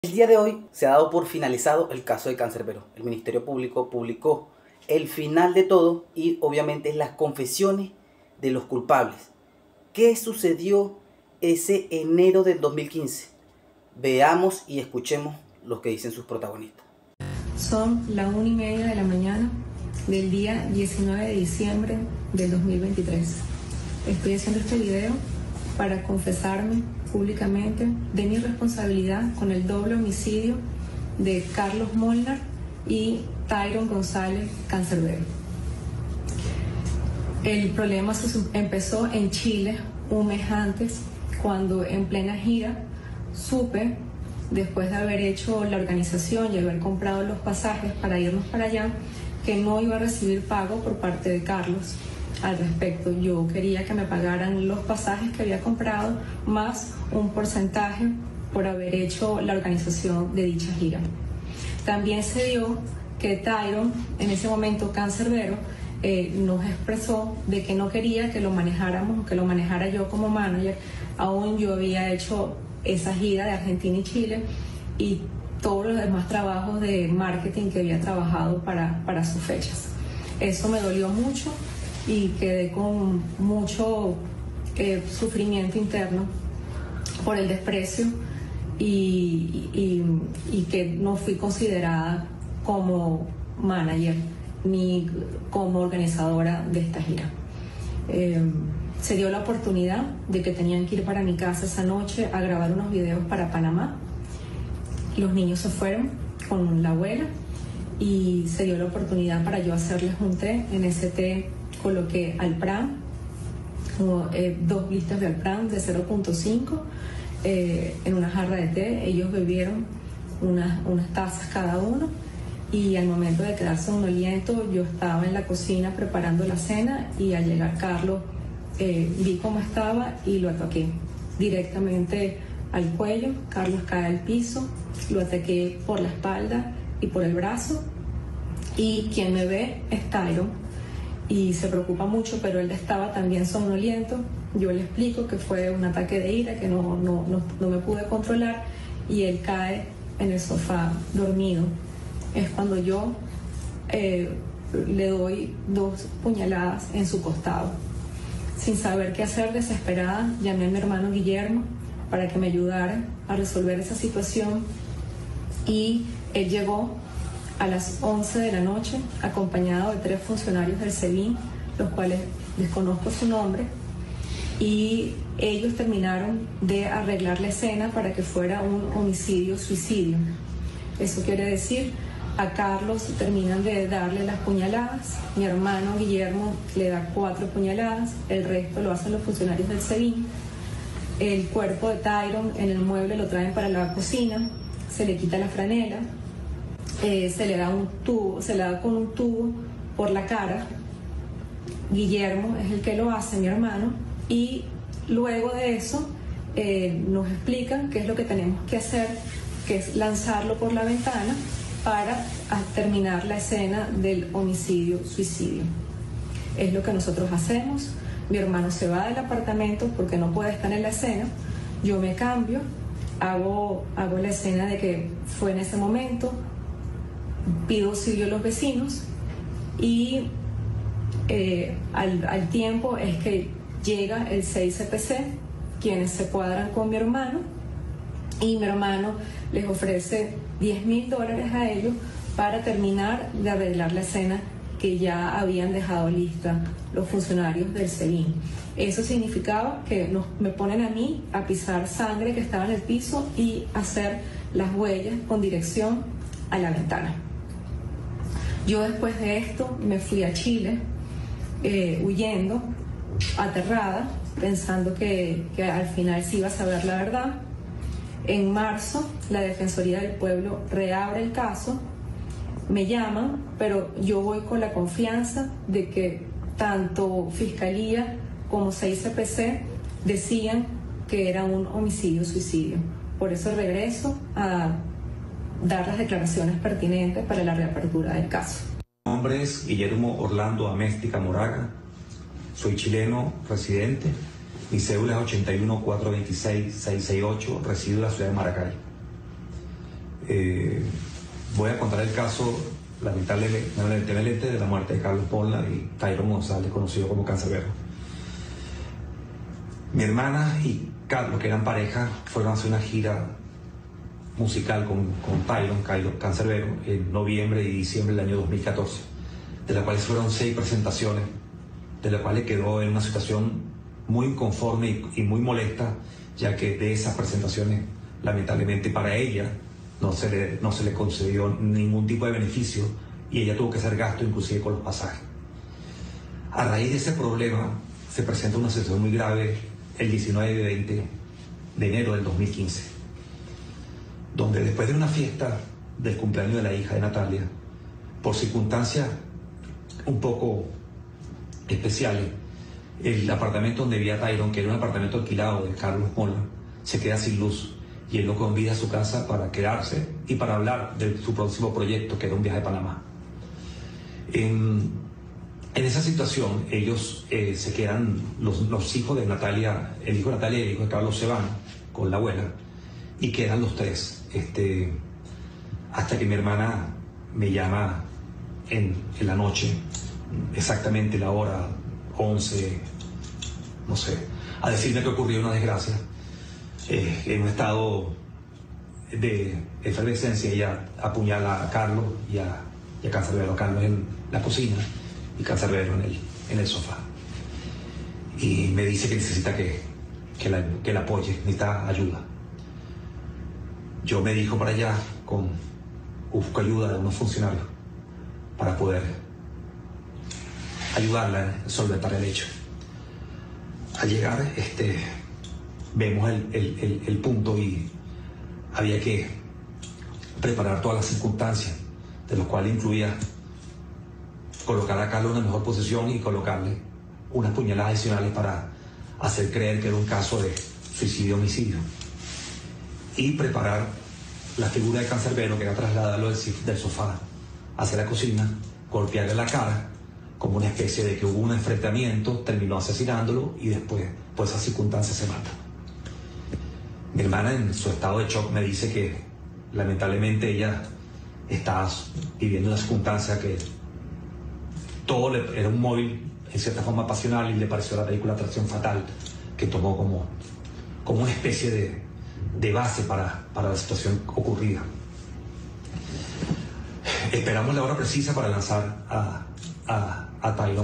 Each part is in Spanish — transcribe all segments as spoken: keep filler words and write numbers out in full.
El día de hoy se ha dado por finalizado el caso de Cancerbero. El Ministerio Público publicó el final de todo y obviamente las confesiones de los culpables. ¿Qué sucedió ese enero del dos mil quince? Veamos y escuchemos lo que dicen sus protagonistas. Son la una y media de la mañana del día diecinueve de diciembre del dos mil veintitrés. Estoy haciendo este video para confesarme públicamente de mi responsabilidad con el doble homicidio de Carlos Molnar y Tyron González Cancerbero. El problema empezó en Chile un mes antes, cuando en plena gira supe, después de haber hecho la organización y haber comprado los pasajes para irnos para allá, que no iba a recibir pago por parte de Carlos. Al respecto, yo quería que me pagaran los pasajes que había comprado más un porcentaje por haber hecho la organización de dicha gira. También se dio que Tyron, en ese momento Cancerbero, eh, nos expresó de que no quería que lo manejáramos, que lo manejara yo como manager. Aún yo había hecho esa gira de Argentina y Chile y todos los demás trabajos de marketing que había trabajado para, para sus fechas. Eso me dolió mucho y quedé con mucho eh, sufrimiento interno por el desprecio y, y, y que no fui considerada como manager ni como organizadora de esta gira. Eh, se dio la oportunidad de que tenían que ir para mi casa esa noche a grabar unos videos para Panamá. Los niños se fueron con la abuela y se dio la oportunidad para yo hacerles un té. En ese té coloqué Alpran, como, eh, dos blister de Alpran de cero punto cinco eh, en una jarra de té. Ellos bebieron unas, unas tazas cada uno y al momento de quedarse somnoliento yo estaba en la cocina preparando la cena y al llegar Carlos eh, vi cómo estaba y lo ataqué directamente al cuello. Carlos cae al piso, lo ataqué por la espalda y por el brazo y quien me ve es Tyron y se preocupa mucho, pero él estaba también somnoliento. Yo le explico que fue un ataque de ira, que no, no, no, no me pude controlar y él cae en el sofá dormido. Es cuando yo eh, le doy dos puñaladas en su costado. Sin saber qué hacer, desesperada, llamé a mi hermano Guillermo para que me ayudara a resolver esa situación y él llegó a las once de la noche acompañado de tres funcionarios del SEBIN, los cuales desconozco su nombre, y ellos terminaron de arreglar la escena para que fuera un homicidio-suicidio. Eso quiere decir, a Carlos terminan de darle las puñaladas, mi hermano Guillermo le da cuatro puñaladas, el resto lo hacen los funcionarios del SEBIN. El cuerpo de Tyron en el mueble lo traen para la cocina, se le quita la franela, eh, se le da un tubo, se le da con un tubo por la cara. Guillermo es el que lo hace, mi hermano, y luego de eso eh, nos explican qué es lo que tenemos que hacer, que es lanzarlo por la ventana para terminar la escena del homicidio-suicidio. Es lo que nosotros hacemos. Mi hermano se va del apartamento porque no puede estar en la escena. Yo me cambio, hago, hago la escena de que fue en ese momento, pido auxilio a los vecinos y eh, al, al tiempo es que llega el seis C P C, quienes se cuadran con mi hermano y mi hermano les ofrece diez mil dólares a ellos para terminar de arreglar la escena que ya habían dejado lista los funcionarios del SEBIN. Eso significaba que nos, me ponen a mí a pisar sangre que estaba en el piso y hacer las huellas con dirección a la ventana. Yo después de esto me fui a Chile eh, huyendo, aterrada, pensando que, que al final sí iba a saber la verdad. En marzo, la Defensoría del Pueblo reabre el caso, me llaman, pero yo voy con la confianza de que tanto Fiscalía como seis C P C decían que era un homicidio-suicidio. Por eso regreso a dar las declaraciones pertinentes para la reapertura del caso. Mi nombre es Guillermo Orlando Améstica Moraga, soy chileno residente. Mi cédula es ochenta y uno, cuatrocientos veintiséis, seiscientos sesenta y ocho, resido en la ciudad de Maracay. Eh, voy a contar el caso lamentablemente de la muerte de Carlos Molla y Tyron González, conocido como Cancerbero. Mi hermana y Carlos, que eran pareja, fueron a hacer una gira musical con, con Tyron, Carlos Cancerbero, en noviembre y diciembre del año dos mil catorce, de las cuales fueron seis presentaciones, de las cuales quedó en una situación muy inconforme y, y muy molesta, ya que de esas presentaciones, lamentablemente para ella, no se le, no se le concedió ningún tipo de beneficio y ella tuvo que hacer gasto inclusive con los pasajes. A raíz de ese problema se presenta una situación muy grave el diecinueve y veinte de enero del dos mil quince, donde después de una fiesta del cumpleaños de la hija de Natalia, por circunstancias un poco especiales, el apartamento donde vivía Tyron, que era un apartamento alquilado de Carlos Molla, se queda sin luz y él lo convida a su casa para quedarse y para hablar de su próximo proyecto, que era un viaje a Panamá. En, en esa situación, ellos eh, se quedan, los, los hijos de Natalia, el hijo de Natalia y el hijo de Carlos se van con la abuela y quedan los tres, este, hasta que mi hermana me llama en, en la noche, exactamente la hora once, no sé, a decirme que ocurrió una desgracia. Eh, en un estado de efervescencia, ella apuñala a Carlos y a, y a Cancerbero, Carlos en la cocina y Cancerbero en el, en el sofá. Y me dice que necesita que, que, la, que la apoye, necesita ayuda. Yo me dirijo para allá, con, busco ayuda de unos funcionarios para poder ayudarla a solventar el hecho. Al llegar, este... vemos el, el, el, el punto y había que preparar todas las circunstancias, de lo cual incluía colocar a Carlos en una mejor posición y colocarle unas puñaladas adicionales para hacer creer que era un caso de suicidio-homicidio, y preparar la figura de Cancerbero, que era trasladarlo del, del sofá hacia la cocina, golpearle la cara como una especie de que hubo un enfrentamiento, terminó asesinándolo y después por esas circunstancias se mata. Mi hermana, en su estado de shock, me dice que lamentablemente ella estaba viviendo una circunstancia que todo le, era un móvil en cierta forma pasional, y le pareció la película Atracción Fatal, que tomó como, como una especie de, de base para, para la situación ocurrida. Esperamos la hora precisa para lanzar a, a, a Tyron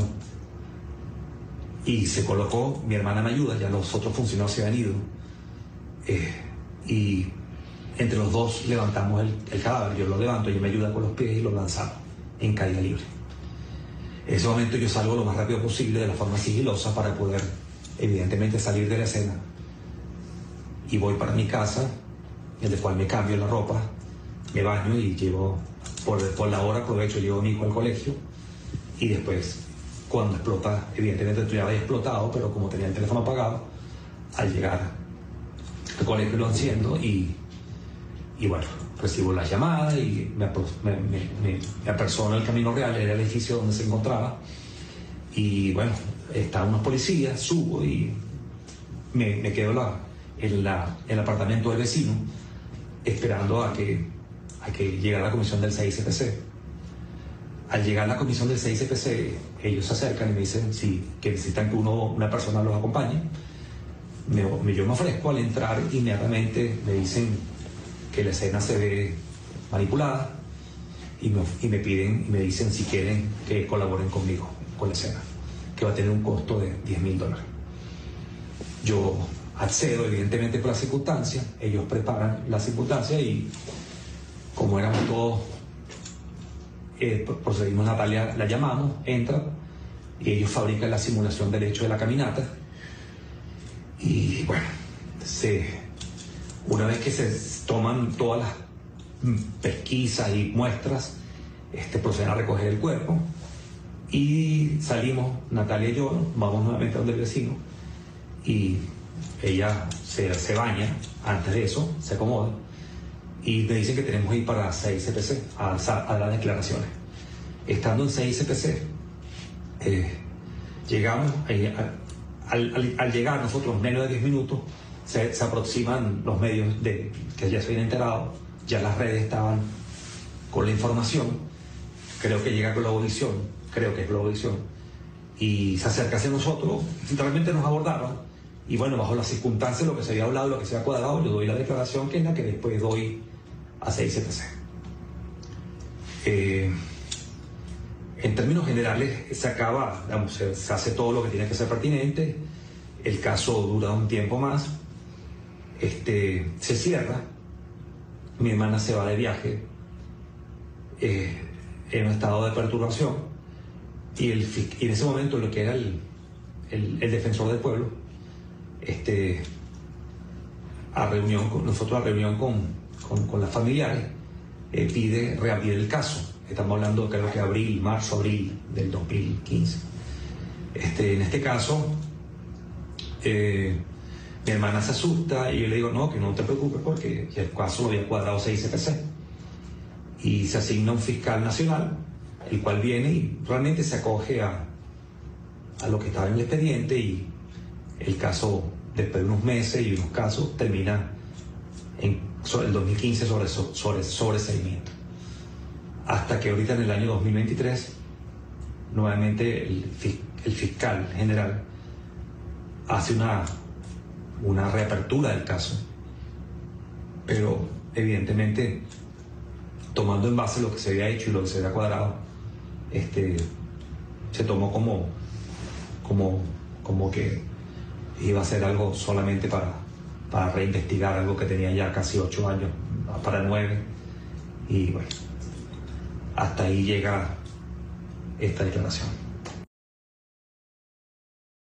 y se colocó. Mi hermana me ayuda, ya los otros funcionarios se habían ido. Eh, y entre los dos levantamos el, el cadáver. Yo lo levanto, ella me ayuda con los pies y lo lanzamos en caída libre. En ese momento yo salgo lo más rápido posible, de la forma sigilosa, para poder evidentemente salir de la escena, y voy para mi casa, en la cual me cambio la ropa, me baño y llevo, por, por la hora aprovecho, llevo a mi hijo al colegio, y después, cuando explota, evidentemente yo ya había explotado, pero como tenía el teléfono apagado, al llegar al colegio lo enciendo y, y bueno, recibo la llamada y me, me, me, me apersono al Camino Real, era el edificio donde se encontraba, y bueno, estaban unos policías, subo y me, me quedo la, en, la, en el apartamento del vecino, esperando a que, a que llegara la comisión del C I C P C. Al llegar la comisión del C I C P C, ellos se acercan y me dicen si, que necesitan que uno, una persona los acompañe. Me, me, yo me ofrezco. Al entrar, inmediatamente me dicen que la escena se ve manipulada y me, y me piden y me dicen si quieren que colaboren conmigo con la escena, que va a tener un costo de diez mil dólares. Yo accedo, evidentemente, por la circunstancia. Ellos preparan la circunstancia y, como éramos todos, eh, procedimos. Natalia la llamamos, entra y ellos fabrican la simulación del hecho de la caminata. Y bueno, se, una vez que se toman todas las pesquisas y muestras, este, proceden a recoger el cuerpo y salimos, Natalia y yo, vamos nuevamente a donde el vecino, y ella se, se baña. Antes de eso se acomoda y me dicen que tenemos que ir para C I C P C a, a dar declaraciones. Estando en C I C P C, eh, llegamos eh, a, Al, al, al llegar nosotros, menos de diez minutos, se, se aproximan los medios de, que ya se habían enterado ya las redes estaban con la información, creo que llega Globovisión, creo que es Globovisión, y se acerca hacia nosotros, realmente nos abordaron, y bueno, bajo las circunstancias, lo que se había hablado, lo que se había cuadrado, yo doy la declaración que es la que después doy a seis siete C. Eh, en términos generales, se acaba, digamos, se, se hace todo lo que tiene que ser pertinente, el caso dura un tiempo más, este, se cierra, mi hermana se va de viaje eh, en un estado de perturbación, y, el, y en ese momento lo que era el, el, el defensor del pueblo, este, a reunión con, nosotros a reunión con, con, con las familiares, eh, pide reabrir el caso. Estamos hablando creo que abril, marzo, abril del dos mil quince. Este, en este caso, eh, mi hermana se asusta y yo le digo, no, que no te preocupes porque el caso lo había cuadrado seis C P C. Y se asigna un fiscal nacional, el cual viene y realmente se acoge a, a lo que estaba en el expediente, y el caso, después de unos meses y unos casos, termina en sobre el dos mil quince sobre, sobre, sobre seguimiento. Hasta que ahorita en el año dos mil veintitrés, nuevamente el, el fiscal general hace una, una reapertura del caso, pero evidentemente tomando en base lo que se había hecho y lo que se había cuadrado, este, se tomó como, como, como que iba a ser algo solamente para, para reinvestigar algo que tenía ya casi ocho años, para nueve, y bueno, hasta ahí llega esta declaración.